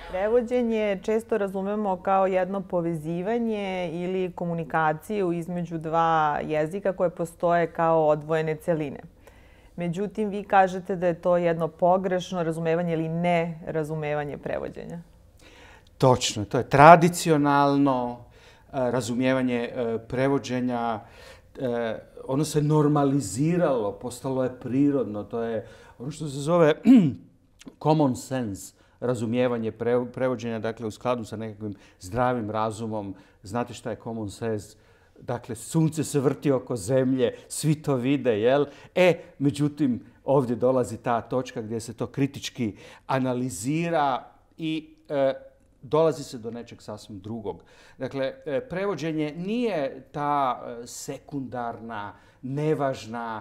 Prevođenje često razumemo kao jedno povezivanje ili komunikaciju između dva jezika koje postoje kao odvojene celine. Međutim, vi kažete da je to jedno pogrešno razumevanje ili nerazumevanje prevođenja. Točno, to je tradicionalno razumijevanje prevođenja. Ono se normaliziralo, postalo je prirodno. To je ono što se zove common sense razumijevanje prevođenja, dakle u skladu sa nekakvim zdravim razumom. Znate šta je common sense? Dakle, sunce se vrti oko zemlje, svi to vide, jel? Međutim, ovdje dolazi ta točka gdje se to kritički analizira i dolazi se do nečeg sasvim drugog. Dakle, prevođenje nije ta sekundarna, nevažna,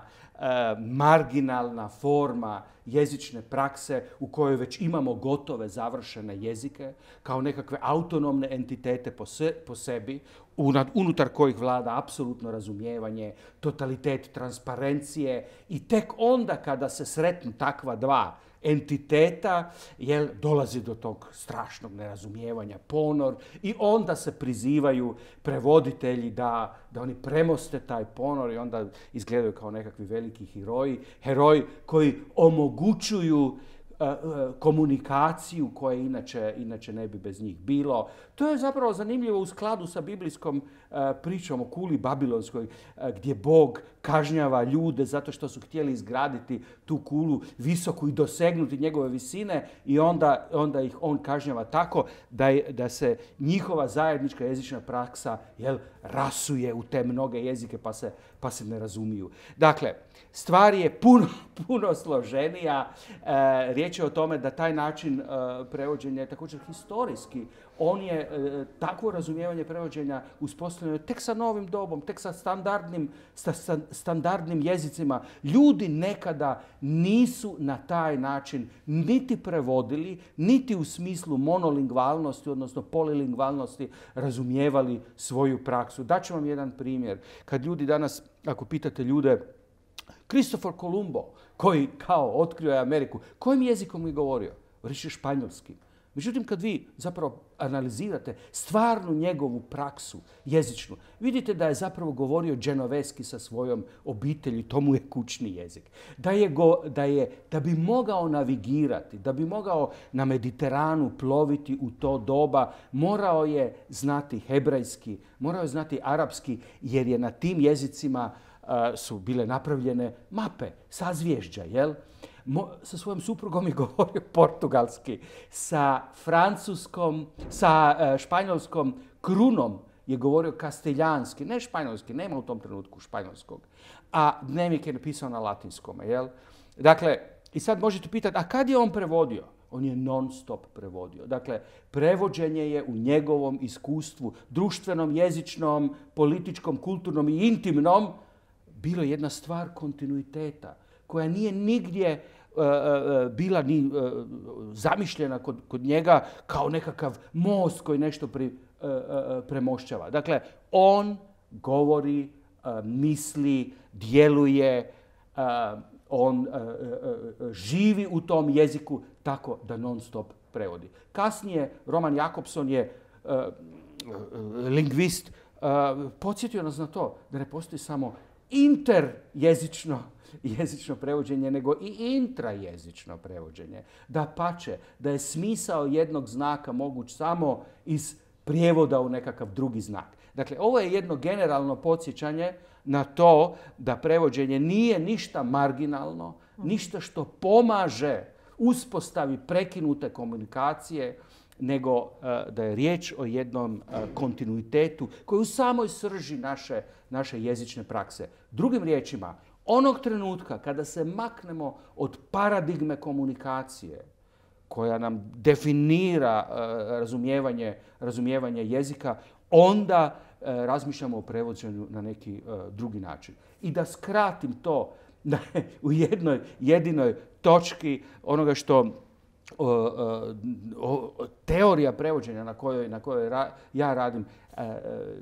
marginalna forma jezične prakse u kojoj već imamo gotove, završene jezike, kao nekakve autonomne entitete po sebi, unutar kojih vlada apsolutno razumijevanje, totalitet transparencije i tek onda kada se sretnu takva dva entiteta, dolazi do tog strašnog nerazumijevanja, ponor, i onda se prizivaju prevoditelji da oni premoste taj ponor i onda izgledaju kao nekakvi veliki heroji koji omogućuju komunikaciju koje inače ne bi bez njih bilo. To je zapravo zanimljivo u skladu sa biblijskom pričom o kuli babilonskoj, gdje Bog kažnjava ljude zato što su htjeli izgraditi tu kulu visoku i dosegnuti njegove visine, i onda ih on kažnjava tako da se njihova zajednička jezična praksa rasuje u te mnoge jezike pa se ne razumiju. Dakle, stvar je puno složenija. Riječ je o tome da taj način prevođenja je također historijski. On je takvo razumijevanje prevođenja uspostavljeno tek sa novim dobom, tek sa standardnim jezicima. Ljudi nekada nisu na taj način niti prevodili, niti u smislu monolingvalnosti, odnosno polilingvalnosti, razumijevali svoju praksu. Daću vam jedan primjer. Kad ljudi danas, ako pitate ljude, Kristofor Kolumbo, koji kao otkrio je Ameriku, kojim jezikom je govorio? Reći španjolskim. Međutim, kad vi zapravo analizirate stvarnu njegovu praksu jezičnu, vidite da je zapravo govorio dženoveski sa svojom obitelji, to mu je kućni jezik. Da bi mogao navigirati, da bi mogao na Mediteranu ploviti u to doba, morao je znati hebrejski, morao je znati arapski, jer je na tim jezicima su bile napravljene mape, sazvježđa, jel? Sa svojom suprugom je govorio portugalski, sa španjolskom krunom je govorio kastiljanski, ne španjolski, nema u tom trenutku španjolskog, a dnevnik je napisao na latinskom, jel? Dakle, i sad možete pitati, a kad je on prevodio? On je non stop prevodio. Dakle, prevođenje je u njegovom iskustvu, društvenom, jezičnom, političkom, kulturnom i intimnom, bilo jedna stvar kontinuiteta koja nije nigdje bila ni zamišljena kod njega kao nekakav most koji nešto premošćava. Dakle, on govori, misli, djeluje, on živi u tom jeziku tako da non stop prevodi. Kasnije Roman Jakobson je lingvist, podsjetio nas na to da ne postoji samo interjezično prevođenje, nego i intrajezično prevođenje. Dapače, da je smisao jednog znaka moguć samo iz prijevoda u nekakav drugi znak. Dakle, ovo je jedno generalno podsjećanje na to da prevođenje nije ništa marginalno, ništa što pomaže uspostavi prekinute komunikacije, nego da je riječ o jednom kontinuitetu koji je u samoj srži naše jezične prakse. Drugim riječima, onog trenutka kada se maknemo od paradigme komunikacije koja nam definira razumijevanje jezika, onda razmišljamo o prevođenju na neki drugi način. I da skratim to u jednoj jedinoj točki onoga što teorija prevođenja na kojoj ja radim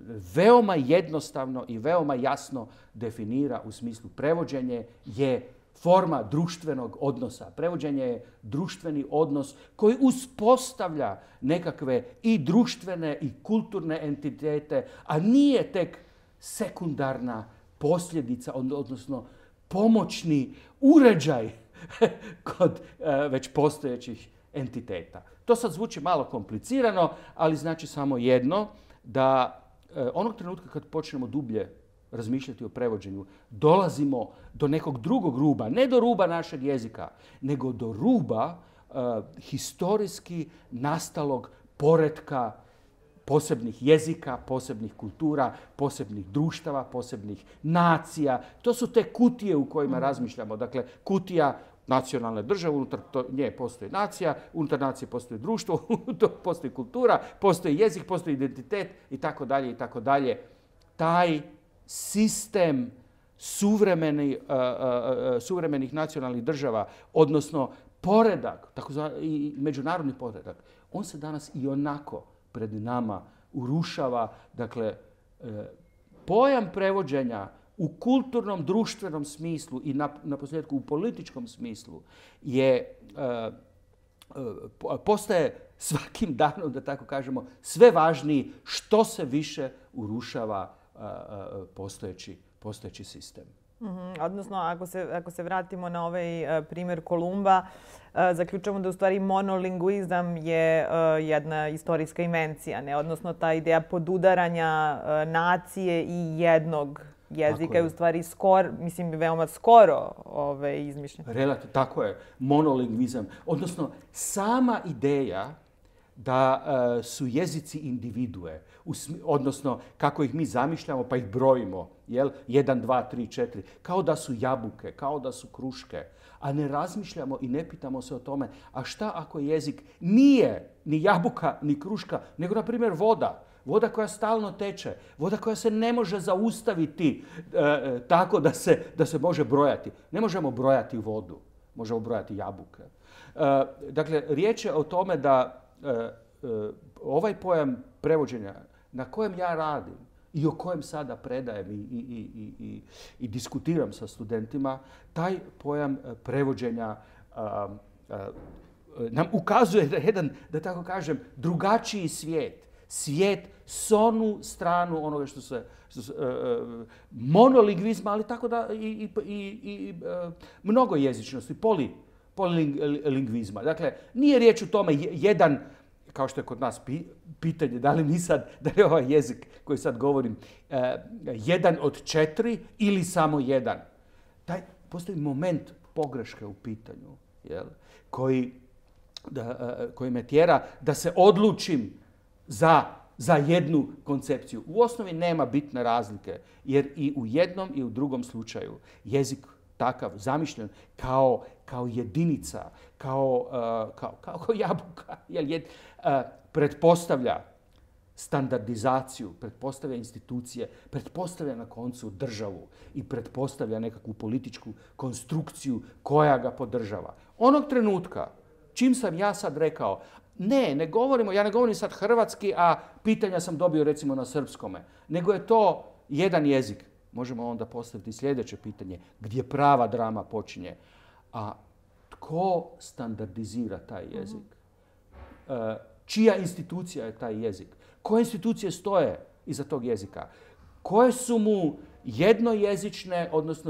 veoma jednostavno i veoma jasno definira u smislu prevođenje je forma društvenog odnosa. Prevođenje je društveni odnos koji uspostavlja nekakve i društvene i kulturne entitete, a nije tek sekundarna posljedica, odnosno pomoćni uređaj kod već postojećih entiteta. To sad zvuči malo komplicirano, ali znači samo jedno, da onog trenutka kad počnemo dublje razmišljati o prevođenju, dolazimo do nekog drugog ruba, ne do ruba našeg jezika, nego do ruba historijski nastalog poretka posebnih jezika, posebnih kultura, posebnih društava, posebnih nacija. To su te kutije u kojima razmišljamo. Dakle, kutija nacionalne države, unutar nje postoji nacija, unutar nacije postoji društvo, postoji kultura, postoji jezik, postoji identitet i tako dalje i tako dalje. Taj sistem suvremenih nacionalnih država, odnosno poredak, i međunarodni poredak, on se danas i onako pred nama urušava. Dakle, pojam prevođenja u kulturnom, društvenom smislu i naposljetku u političkom smislu postaje svakim danom, da tako kažemo, sve važniji što se više urušava postojeći sistem. Odnosno, ako se vratimo na ovaj primjer Kolumba, zaključujemo da u stvari monolingvizam je jedna istorijska invencija, ne? Odnosno, ta ideja podudaranja nacije i jednog jezika je u stvari veoma skoro izmišljena. Tako je, monolingvizam. Odnosno, sama ideja da su jezici individue, odnosno kako ih mi zamišljamo pa ih brojimo, 1, 2, 3, 4, kao da su jabuke, kao da su kruške, a ne razmišljamo i ne pitamo se o tome, a šta ako jezik nije ni jabuka, ni kruška, nego, na primjer, voda. Voda koja stalno teče, voda koja se ne može zaustaviti tako da se može brojati. Ne možemo brojati vodu, možemo brojati jabuke. Dakle, riječ je o tome da ovaj pojam prevođenja na kojem ja radim i o kojem sada predajem i diskutiram sa studentima, taj pojam prevođenja nam ukazuje na jedan, da tako kažem, drugačiji svijet. Svijet s onu stranu onoga što se monolingvizma, ali tako da i mnogojezičnosti, polilingvizma. Dakle, nije riječ o tome jedan, kao što je kod nas pitanje, da li je ovaj jezik koji sad govorim jedan od 4 ili samo jedan. Postoji moment pogreške u pitanju, koji me tjera da se odlučim za jednu koncepciju. U osnovi nema bitne razlike, jer i u jednom i u drugom slučaju jezik takav zamišljen kao jedinica, kao jabuka, pretpostavlja standardizaciju, pretpostavlja institucije, pretpostavlja na koncu državu i pretpostavlja nekakvu političku konstrukciju koja ga podržava. Onog trenutka, čim sam ja sad rekao, ne govorimo, ja ne govorim sad hrvatski, a pitanja sam dobio recimo na srpskome, nego je to jedan jezik. Možemo onda postaviti sljedeće pitanje, gdje prava drama počinje. A tko standardizira taj jezik? Čija institucija je taj jezik? Koje institucije stoje iza tog jezika? Koje su mu jednojezične, odnosno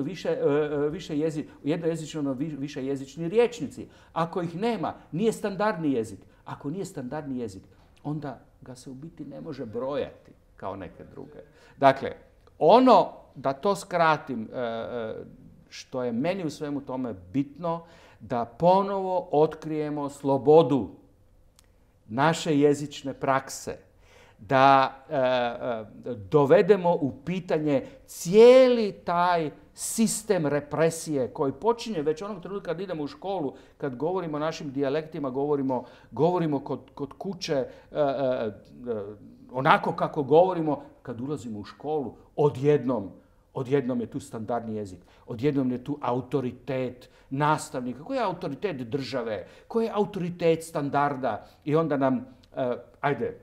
višejezični rječnici? Ako ih nema, nije standardni jezik. Ako nije standardni jezik, onda ga se u biti ne može brojati kao neke druge. Dakle, da to skratim, što je meni u svemu tome bitno, da ponovo otkrijemo slobodu naše jezične prakse, da dovedemo u pitanje cijeli taj sistem represije koji počinje već onog trenutka kad idemo u školu, kad govorimo o našim dijalektima, govorimo kod kuće onako kako govorimo, kad ulazimo u školu, odjednom je tu standardni jezik, odjednom je tu autoritet nastavnika. Koji je autoritet države? Koji je autoritet standarda? I onda nam,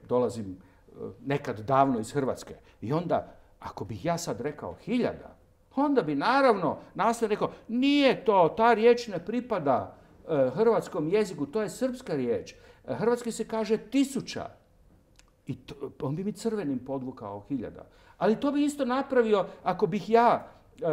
dolazim nekad davno iz Hrvatske, i onda, ako bih ja sad rekao 1000, onda bi naravno naslov rekao, nije to, ta riječ ne pripada hrvatskom jeziku, to je srpska riječ. Hrvatski se kaže 1000. I on bi mi crvenim podvukao 1000. Ali to bi isto napravio ako bih ja,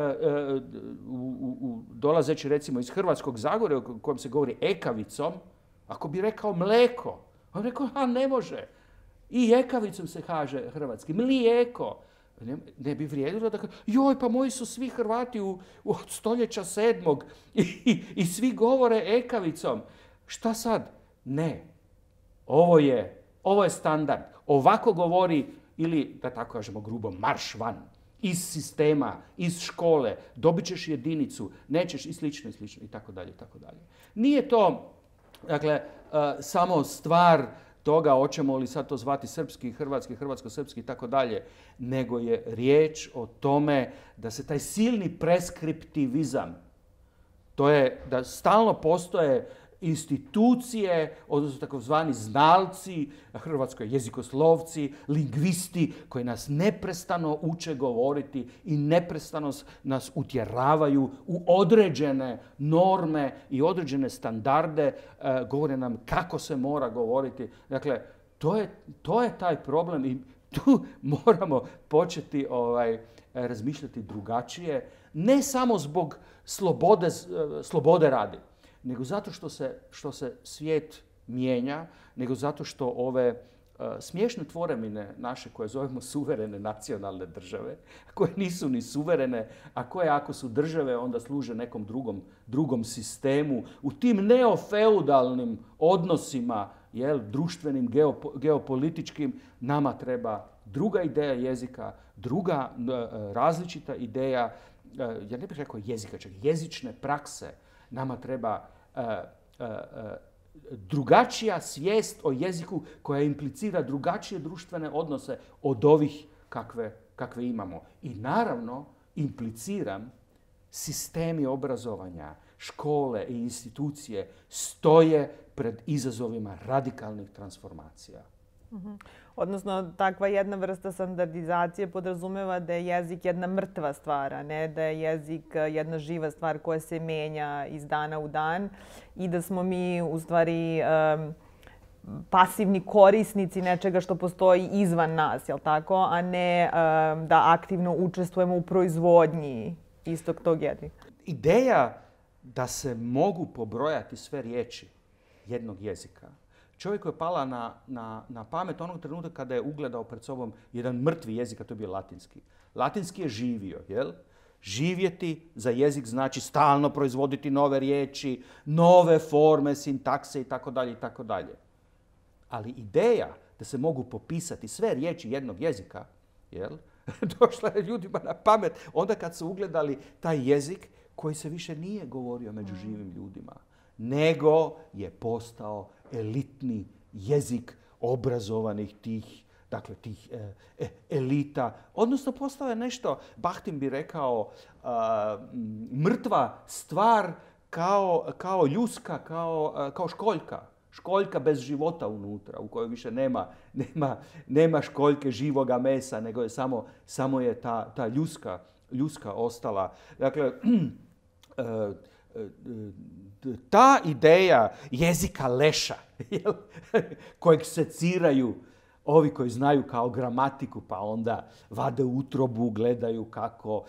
dolazeći recimo iz Hrvatskog Zagorja, u kojem se govori ekavicom, ako bi rekao mleko, on bi rekao, ne može. I ekavicom se kaže hrvatski, mlijeko. Ne bi vrijedilo da kaže, joj, pa moji su svi Hrvati od stoljeća 7. I svi govore ekavicom. Šta sad? Ne. Ovo je standard. Ovako govori, ili da tako kažemo grubo, marš van. Iz sistema, iz škole, dobit ćeš jedinicu, nećeš i slično, i tako dalje, i tako dalje. Nije to, dakle, samo stvar toga, hoćemo li sad to zvati srpski, hrvatski, hrvatsko-srpski i tako dalje, nego je riječ o tome da se taj silni preskriptivizam, to je da stalno postoje institucije, odnosno takozvani znalci, hrvatskoj jezikoslovci, lingvisti koji nas neprestano uče govoriti i neprestano nas utjeravaju u određene norme i određene standarde, govore nam kako se mora govoriti. Dakle, to je taj problem i tu moramo početi razmišljati drugačije, ne samo zbog slobode radi, nego zato što se svijet mijenja, nego zato što ove smiješne tvorevine naše koje zovemo suverene nacionalne države, koje nisu ni suverene, a koje ako su države onda služe nekom drugom sistemu, u tim neofeudalnim odnosima, društvenim, geopolitičkim, nama treba druga ideja jezika, druga različita ideja, ja ne bih rekao jezika, čak jezične prakse. Nama treba drugačija svijest o jeziku koja implicira drugačije društvene odnose od ovih kakve imamo. I naravno impliciram sistemi obrazovanja, škole i institucije stoje pred izazovima radikalnih transformacija. Odnosno, takva jedna vrsta standardizacije podrazumeva da je jezik jedna mrtva stvar, a ne da je jezik jedna živa stvar koja se menja iz dana u dan i da smo mi u stvari pasivni korisnici nečega što postoji izvan nas, jel tako? A ne da aktivno učestvujemo u proizvodnji istog tog jezika. Ideja da se mogu pobrojati sve riječi jednog jezika, čovjeku je pala na pamet onog trenutka kada je ugledao pred sobom jedan mrtvi jezik, a to je bio latinski. Latinski je živio, jel? Živjeti za jezik znači stalno proizvoditi nove riječi, nove forme, sintakse i tako dalje. Ali ideja da se mogu popisati sve riječi jednog jezika, jel? Došla je ljudima na pamet onda kad su ugledali taj jezik koji se više nije govorio među živim ljudima, nego je postao elitni jezik obrazovanih tih elita. Odnosno, postao je nešto, Bahtin bi rekao, mrtva stvar kao ljuska, kao školjka. Školjka bez života unutra, u kojoj više nema školjke živoga mesa, nego je samo je ta ljuska ostala. Dakle, ta ideja jezika leša, kojeg seciraju ovi koji znaju kao gramatiku, pa onda vade utrobu, gledaju kako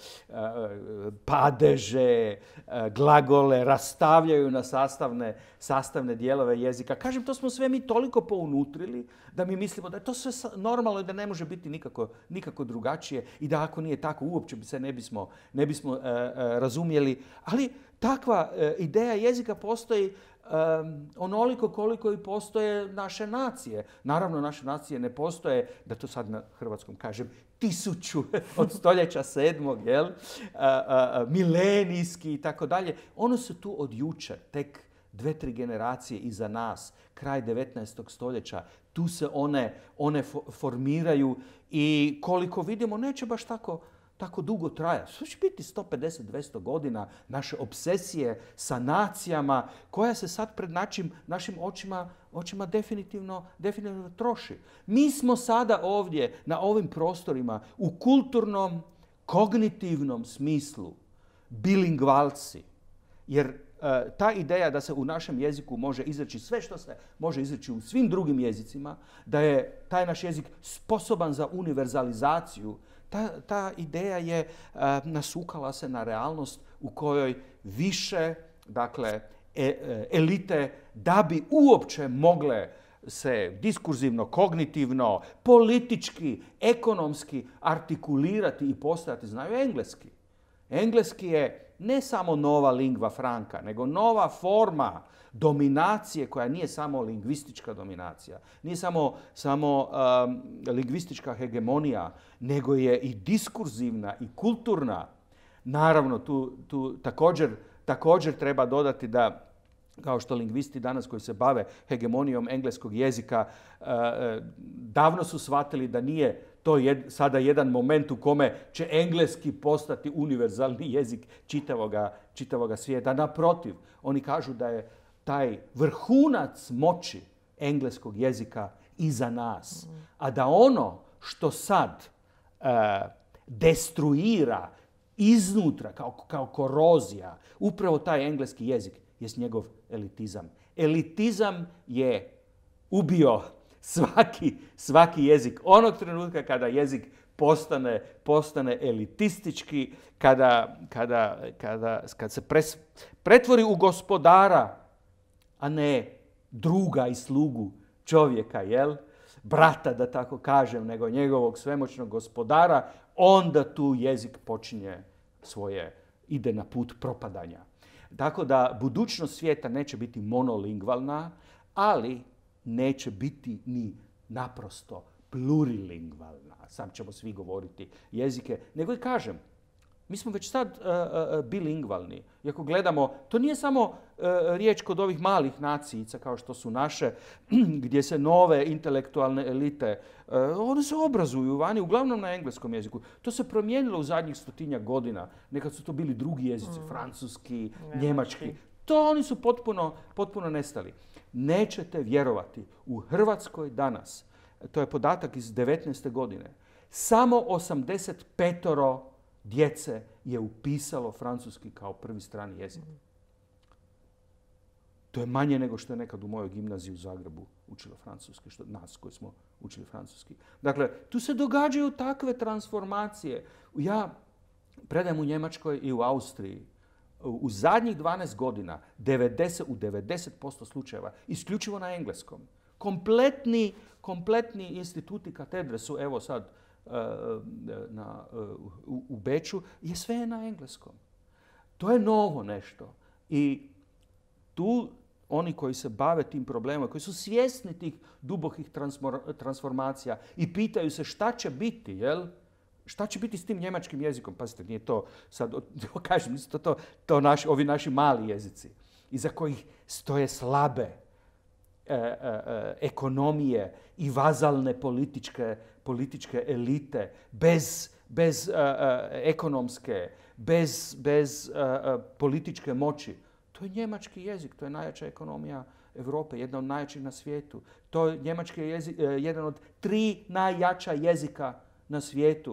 padeže, glagole rastavljaju na sastavne dijelove jezika. Kažem, to smo sve mi toliko pounutrili da mi mislimo da je to sve normalno i da ne može biti nikako drugačije i da ako nije tako uopće se ne bismo razumjeli. Ali takva ideja jezika postoji onoliko koliko i postoje naše nacije. Naravno, naše nacije ne postoje, da to sad na hrvatskom kažem, 1000 od stoljeća 7. Jel? Milenijski i tako dalje. One su tu od jučer, tek 2-3 generacije iza nas, kraj 19. stoljeća. Tu se one formiraju i koliko vidimo neće baš tako dugo traja. Sve će biti 150-200 godina naše obsesije sa nacijama koja se sad pred našim očima definitivno troši. Mi smo sada ovdje na ovim prostorima u kulturnom, kognitivnom smislu bilingvalci. Jer ta ideja da se u našem jeziku može izreći sve što se može izreći u svim drugim jezicima, da je taj naš jezik sposoban za univerzalizaciju, ta ideja je nasukala se na realnost u kojoj više, dakle, elite, da bi uopće mogle se diskurzivno, kognitivno, politički, ekonomski artikulirati i postojati, znaju engleski. Engleski je ne samo nova lingva franca, nego nova forma dominacije koja nije samo lingvistička dominacija, nije samo lingvistička hegemonija, nego je i diskurzivna i kulturna. Naravno, tu također treba dodati da, kao što lingvisti danas koji se bave hegemonijom engleskog jezika, davno su shvatili da nije to sada jedan moment u kome će engleski postati univerzalni jezik čitavoga svijeta. Naprotiv, oni kažu da je taj vrhunac moći engleskog jezika iza nas. A da ono što sad destruira iznutra kao korozija upravo taj engleski jezik jest njegov elitizam. Elitizam je ubio svaki jezik. Onog trenutka kada jezik postane elitistički, kada se pretvori u gospodara, a ne druga i slugu čovjeka, brata, da tako kažem, nego njegovog svemoćnog gospodara, onda tu jezik ide na put propadanja. Tako da budućnost svijeta neće biti monolingvalna, ali neće biti ni naprosto plurilingvalna. Sam ćemo svi govoriti jezike. Nego i kažem, mi smo već sad bilingvalni. I ako gledamo, to nije samo riječ kod ovih malih nacijica kao što su naše, gdje se nove intelektualne elite, one se obrazuju vani, uglavnom na engleskom jeziku. To se promijenilo u zadnjih 100-tinjak godina. Nekad su to bili drugi jezici, francuski, njemački. To oni su potpuno nestali. Nećete vjerovati, u Hrvatskoj danas, to je podatak iz 19. godine, samo 85 djece je upisalo francuski kao prvi strani jezik. To je manje nego što je nekad u mojoj gimnaziji u Zagrebu učilo francuski, nas koji smo učili francuski. Dakle, tu se događaju takve transformacije. Ja predajem u Njemačkoj i u Austriji. U zadnjih 12 godina, u 90% slučajeva, isključivo na engleskom. Kompletni instituti katedre su, evo sad, u Beču, je sve na engleskom. To je novo nešto. I tu oni koji se bave tim problemom, koji su svjesni tih dubokih transformacija i pitaju se šta će biti, šta će biti s tim njemačkim jezikom? Pazite, nije to sad, kažem, nisu to ovi naši mali jezici, iza kojih stoje slabe ekonomije i vazalne političke elite, bez ekonomske, bez političke moći. To je njemački jezik, to je najjača ekonomija Europe, jedna od najjačih na svijetu. To je njemački jezik, jedan od 3 najjača jezika na svijetu.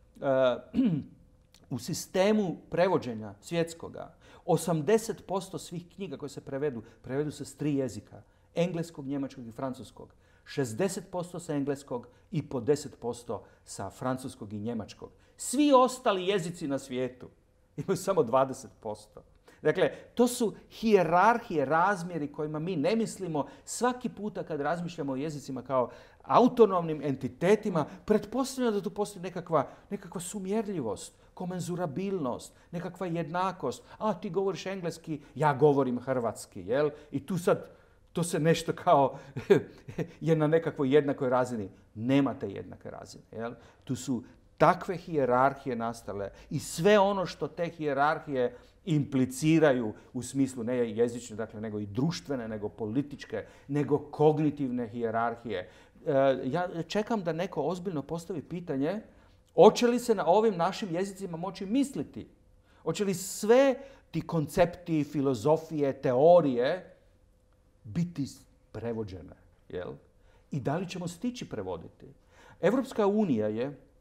U sistemu prevođenja svjetskoga 80% svih knjiga koje se prevedu se s 3 jezika. Engleskog, njemačkog i francuskog. 60% sa engleskog i po 10% sa francuskog i njemačkog. Svi ostali jezici na svijetu imaju samo 20%. Dakle, to su hijerarhije, razmjeri kojima mi ne mislimo svaki puta kad razmišljamo o jezicima kao autonomnim entitetima, pretpostavljamo da tu postoji nekakva sumjerljivost, komenzurabilnost, nekakva jednakost. A ti govoriš engleski, ja govorim hrvatski, jel? I tu sad to se nešto kao je na nekakvoj jednakoj razini. Nemate jednake razine, jel? Tu su takve hijerarhije nastale i sve ono što te hijerarhije impliciraju u smislu ne jezične, dakle, nego i društvene, nego političke, nego kognitivne hijerarhije. Ja čekam da neko ozbiljno postavi pitanje hoće li se na ovim našim jezicima moći misliti? Hoće li sve ti koncepti, filozofije, teorije biti prevođene? Jel? I da li ćemo stići prevoditi? Evropska unija je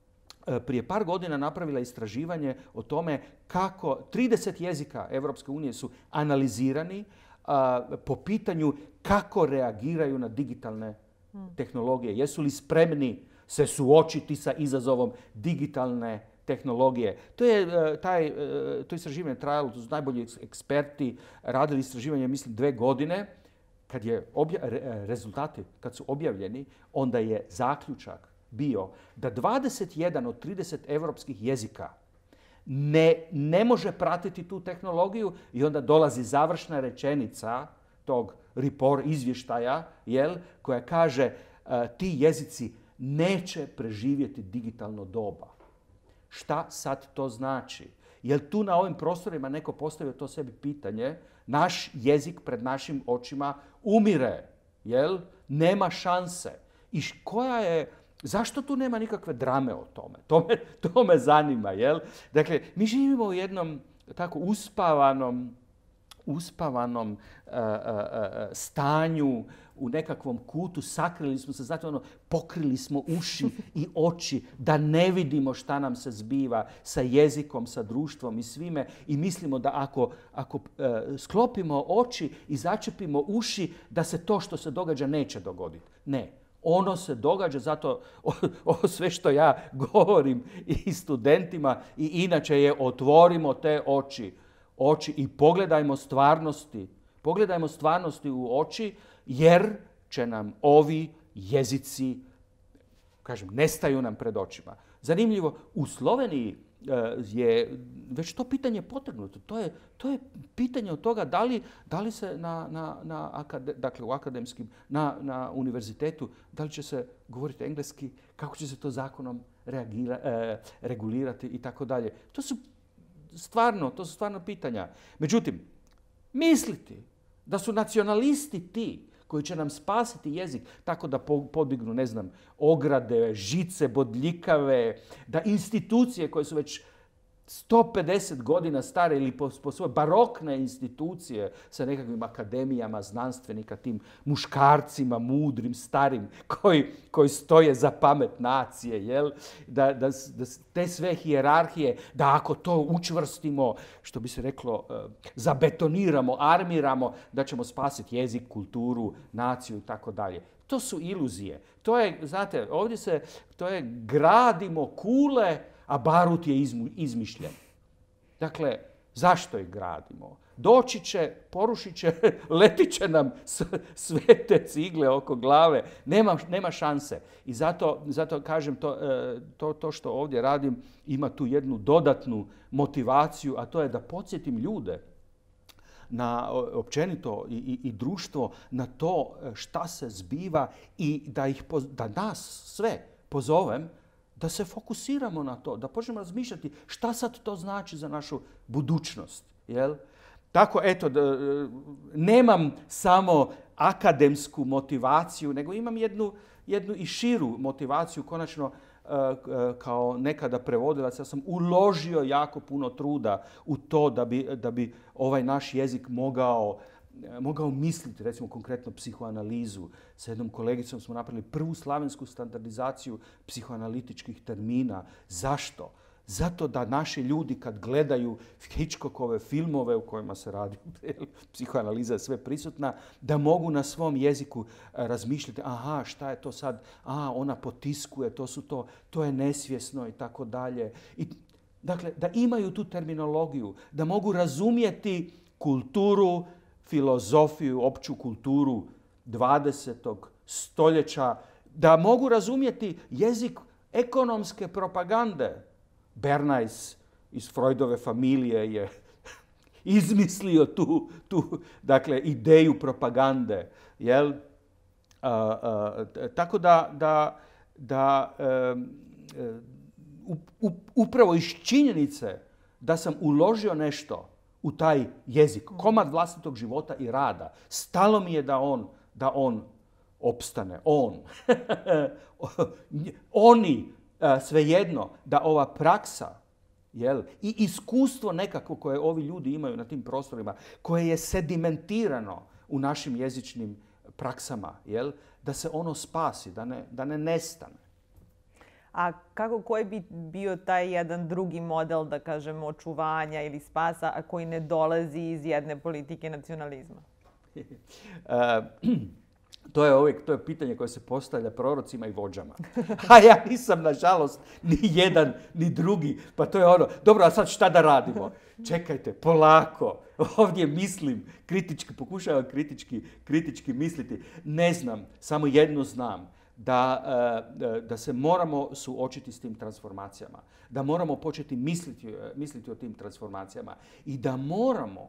prije par godina napravila istraživanje o tome kako 30 jezika Europske unije su analizirani po pitanju kako reagiraju na digitalne tehnologije. Jesu li spremni se suočiti sa izazovom digitalne tehnologije. To istraživanje trajalo, to su najbolji eksperti radili istraživanje, mislim, 2 godine. Kad je rezultati, kad su objavljeni, onda je zaključak bio da 21 od 30 europskih jezika ne može pratiti tu tehnologiju i onda dolazi završna rečenica tog izvještaja, koja kaže ti jezici neće preživjeti digitalno doba. Šta sad to znači? Jel tu na ovim prostorima neko postavio to sebi pitanje? Naš jezik pred našim očima umire, jel? Nema šanse. I zašto tu nema nikakve drame o tome? To me zanima, jel? Dakle, mi živimo u jednom tako uspavanom stanju, u nekakvom kutu, sakrili smo se, znate pokrili smo uši i oči da ne vidimo šta nam se zbiva sa jezikom, sa društvom i svime i mislimo da ako sklopimo oči i začepimo uši, da se to što se događa neće dogoditi. Ne. Ono se događa, zato ovo sve što ja govorim i studentima i inače je otvorimo te oči i pogledajmo stvarnosti u oči, jer će nam ovi jezici, nestaju nam pred očima. Zanimljivo, u Sloveniji je već to pitanje potegnuto. To je pitanje od toga da li se dakle u akademskim, na univerzitetu, da li će se govoriti engleski, kako će se to zakonom regulirati i tako dalje. To su stvarno pitanja. Međutim, misliti da su nacionalisti ti koji će nam spasiti jezik tako da podignu, ne znam, ograde, žice, bodljikave, da institucije koje su već 150 godina stare ili po svoje barokne institucije sa nekakvim akademijama znanstvenika, tim muškarcima, mudrim, starim, koji stoje za pamet nacije, jel? Da te sve hijerarhije, da ako to učvrstimo, što bi se reklo, zabetoniramo, armiramo, da ćemo spasiti jezik, kulturu, naciju i tako dalje. To su iluzije. To je, znate, gradimo kule, a barut je izmišljen. Dakle, zašto ih gradimo? Doći će, porušit će, letit će nam sve te cigle oko glave. Nema šanse. I zato kažem, to što ovdje radim ima tu jednu dodatnu motivaciju, a to je da podsjetim ljude na općenito i društvo na to šta se zbiva i da nas sve pozovem da se fokusiramo na to, da počnemo razmišljati šta sad to znači za našu budućnost. Jel? Tako, eto, nemam samo akademsku motivaciju, nego imam jednu i širu motivaciju. Konačno, kao nekada prevodilac, ja sam uložio jako puno truda u to da bi ovaj naš jezik mogao misliti, recimo konkretno psihoanalizu. Sa jednom kolegicom smo napravili prvu slavensku standardizaciju psihoanalitičkih termina. Zašto? Zato da naši ljudi kad gledaju Hitchcockove filmove u kojima se radi psihoanaliza je sve prisutna, da mogu na svom jeziku razmišljati, aha, šta je to sad, ona potiskuje, to je nesvjesno i tako dalje. Dakle, da imaju tu terminologiju, da mogu razumjeti kulturu, filozofiju, opću kulturu 20. stoljeća, da mogu razumjeti jezik ekonomske propagande. Bernays iz Freudove familije je izmislio tu dakle, ideju propagande. Jel? Tako da upravo iz činjenice da sam uložio nešto u taj jezik, komad vlastitog života i rada, stalo mi je da on opstane. Oni, svejedno, da ova praksa, jel, i iskustvo nekako koje ovi ljudi imaju na tim prostorima, koje je sedimentirano u našim jezičnim praksama, jel, da se ono spasi, da ne nestane. A koji bi bio taj jedan drugi model, da kažemo, očuvanja ili spasa, a koji ne dolazi iz jedne politike nacionalizma? To je pitanje koje se postavlja prorocima i vođama. A ja nisam, nažalost, ni jedan, ni drugi. Pa to je ono, dobro, a sad šta da radimo? Čekajte, polako. Ovdje mislim, pokušavam kritički misliti. Ne znam, samo jedno znam. Da se moramo suočiti s tim transformacijama. Da moramo početi misliti o tim transformacijama. I da moramo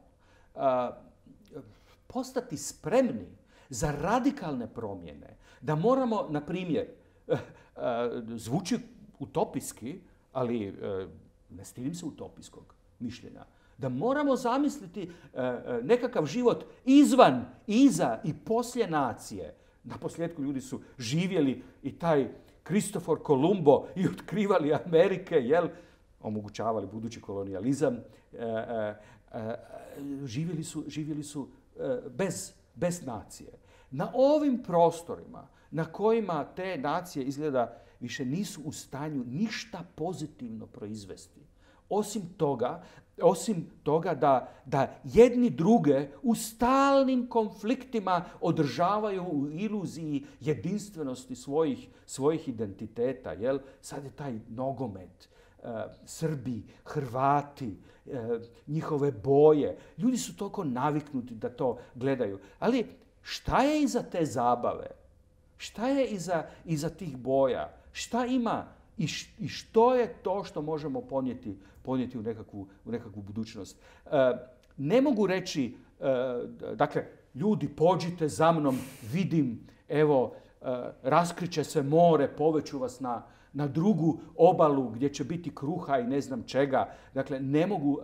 postati spremni za radikalne promjene. Da moramo, na primjer, zvuči utopijski, ali ne stidim se utopijskog mišljenja, da moramo zamisliti nekakav život izvan, iza i poslije nacije. Naposljetku ljudi su živjeli i taj Kristofor Kolumbo i otkrivali Amerike, omogućavali budući kolonijalizam, živjeli su bez nacije. Na ovim prostorima na kojima te nacije izgleda više nisu u stanju ništa pozitivno proizvesti. Osim toga da jedni druge u stalnim konfliktima održavaju u iluziji jedinstvenosti svojih identiteta. Sad je taj nogomet, Srbi, Hrvati, njihove boje. Ljudi su toliko naviknuti da to gledaju. Ali šta je iza te zabave? Šta je iza tih boja? Šta ima i što je to što možemo ponijeti u nekakvu budućnost? Ne mogu reći, dakle, ljudi, pođite za mnom, vidim, evo, raskriće se more, poveću vas na drugu obalu gdje će biti kruha i ne znam čega. Dakle, ne mogu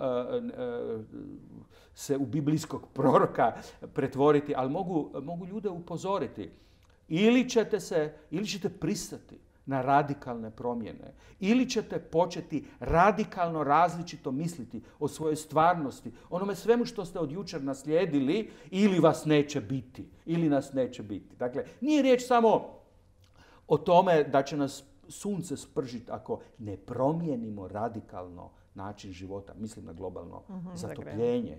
se u biblijskog proroka pretvoriti, ali mogu ljude upozoriti. Ili ćete pristati na radikalne promjene. Ili ćete početi radikalno različito misliti o svojoj stvarnosti, onome svemu što ste od jučer naslijedili, ili vas neće biti. Ili nas neće biti. Dakle, nije riječ samo o tome da će nas sunce spržiti ako ne promijenimo radikalno način života. Mislim na globalno zatopljenje,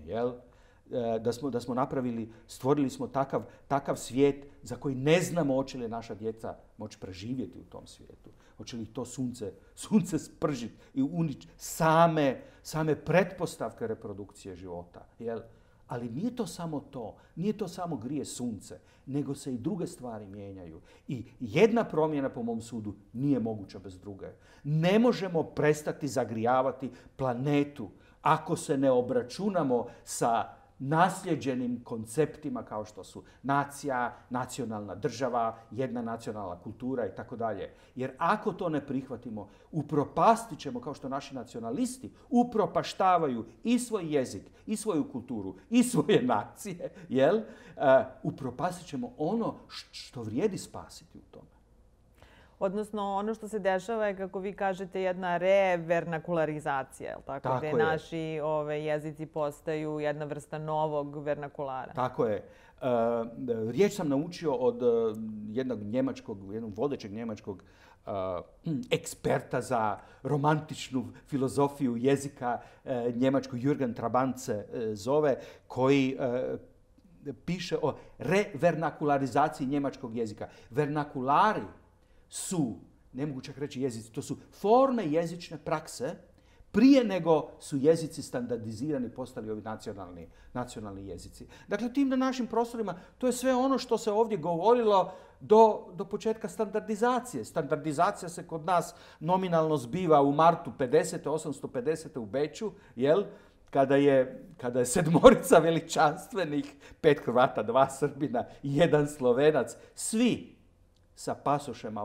da smo stvorili smo takav svijet za koji ne znamo hoće li naša djeca moći preživjeti u tom svijetu. Hoće li to sunce spržiti i uničiti same pretpostavke reprodukcije života. Ali nije to samo to, nije to samo grije sunce, nego se i druge stvari mijenjaju. I jedna promjena, po mom sudu, nije moguća bez druge. Ne možemo prestati zagrijavati planetu ako se ne obračunamo sa nasljeđenim konceptima kao što su nacija, nacionalna država, jedna nacionalna kultura i tako dalje. Jer ako to ne prihvatimo, upropastit ćemo, kao što naši nacionalisti upropaštavaju i svoj jezik, i svoju kulturu, i svoje nacije, upropastit ćemo ono što vrijedi spasiti u tome. Odnosno, ono što se dešava je, kako vi kažete, jedna revernakularizacija, je li tako? Tako gde je. Naši jezici postaju jedna vrsta novog vernakulara. Tako je. Riječ sam naučio od jednog vodećeg njemačkog eksperta za romantičnu filozofiju jezika, njemačku Jürgen Trabantse zove, koji piše o revernakularizaciji njemačkog jezika. Vernakulari su, ne mogu čak reći jezici, to su forme jezične prakse prije nego su jezici standardizirani, postali ovi nacionalni jezici. Dakle, tim na našim prostorima, to je sve ono što se ovdje govorilo do početka standardizacije. Standardizacija se kod nas nominalno zbiva u martu 850. u Beču, kada je 7 veličanstvenih, 5 Hrvata, 2 Srbina i 1 Slovenac, svi sa pasošem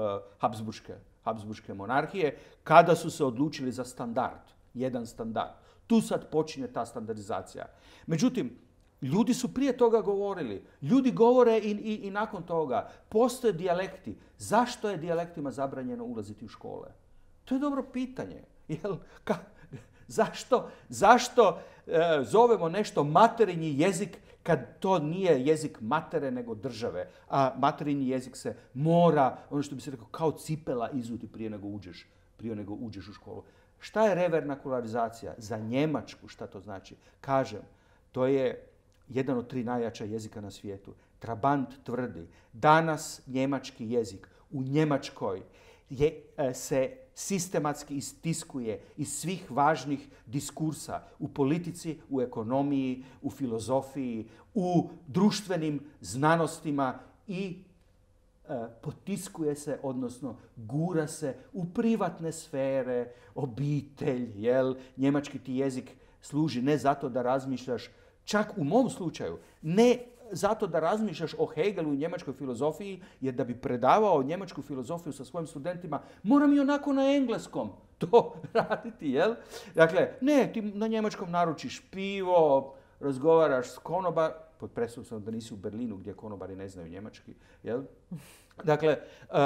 Habsburške monarhije, kada su se odlučili za jedan standard. Tu sad počinje ta standardizacija. Međutim, ljudi su prije toga govorili, ljudi govore i nakon toga. Postoje dijalekti. Zašto je dijalektima zabranjeno ulaziti u škole? To je dobro pitanje. Zašto zovemo nešto materinji jezik kad to nije jezik matere nego države? A materinji jezik se mora, ono što bi se rekao, kao cipela izuti prije nego uđeš u školu. Šta je revernakularizacija? Za Njemačku šta to znači? Kažem, to je jedan od 3 najjača jezika na svijetu. Trabant tvrdi, danas njemački jezik u Njemačkoj se sistematski istiskuje iz svih važnih diskursa u politici, u ekonomiji, u filozofiji, u društvenim znanostima i potiskuje se, odnosno gura se u privatne sfere, obitelj, jel? Njemački ti jezik služi ne zato da razmišljaš, čak u mom slučaju, ne zato da razmišljaš o Hegelu i njemačkoj filozofiji, jer da bi predavao njemačku filozofiju sa svojim studentima, moram i onako na engleskom to raditi, jel? Dakle, ne, ti na njemačkom naručiš pivo, razgovaraš s konobar, pod pretpostavkom da nisi u Berlinu gdje konobari ne znaju njemački, jel? Dakle,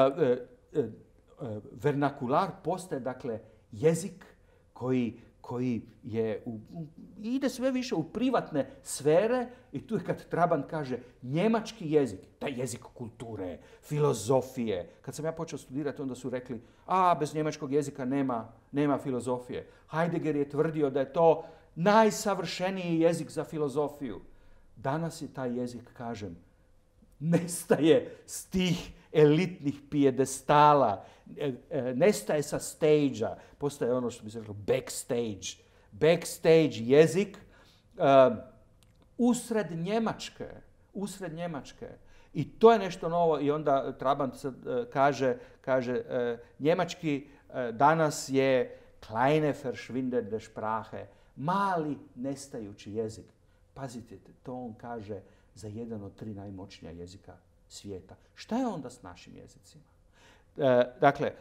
vernakular postaje, dakle, jezik koji ide sve više u privatne sfere i tu je kad Trabant kaže njemački jezik, taj jezik kulture, filozofije. Kad sam ja počeo studirati, onda su rekli, bez njemačkog jezika nema filozofije. Heidegger je tvrdio da je to najsavršeniji jezik za filozofiju. Danas je taj jezik, kažem, nestaje s tih elitnih pijedestala, nestaje sa stage-a, postaje ono što bi se reklo backstage. Backstage jezik usred Njemačke. I to je nešto novo i onda Trabant kaže njemački danas je kleine verschwindende Sprache, mali nestajući jezik. Pazite, to on kaže za jedan od 3 najmoćnija jezika svijeta. Šta je onda s našim jezicima? Dakle,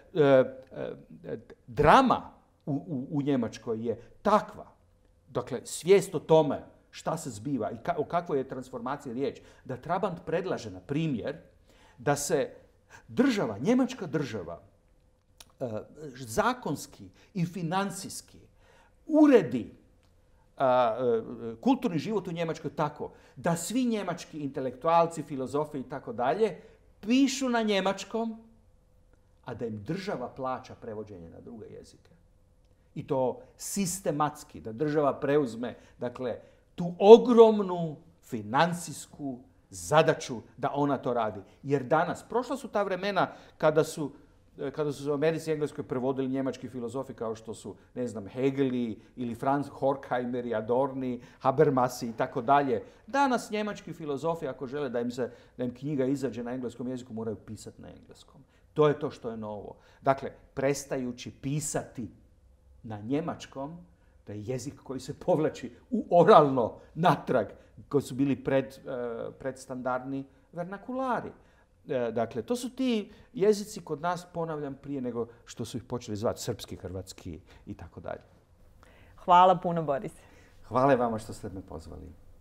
drama u Njemačkoj je takva, dakle, svijest o tome šta se zbiva i o kakvoj je transformaciji riječ, da Trabant predlaže, na primjer, da se njemačka država, zakonski i financijski uredi kulturni život u Njemačkoj tako da svi njemački intelektualci, filozofi i tako dalje pišu na njemačkom, a da im država plaća prevođenje na druge jezike. I to sistematski, da država preuzme, dakle, tu ogromnu financijsku zadaću da ona to radi. Jer danas, prošla su ta vremena kada su u Americi i Engleskoj prevodili njemački filozofi kao što su, ne znam, Hegeli ili Franz Horkheimer, Adorni, Habermasi i tako dalje. Danas njemački filozofi, ako žele da im knjiga izađe na engleskom jeziku, moraju pisati na engleskom. To je to što je novo. Dakle, prestajući pisati na njemačkom, to je jezik koji se povlači oralno natrag, koji su bili predstandardni vernakulari. Dakle, to su ti jezici kod nas, ponavljam, prije nego što su ih počeli zvati srpski, hrvatski i tako dalje. Hvala puno, Boris. Hvala vama što ste me pozvali.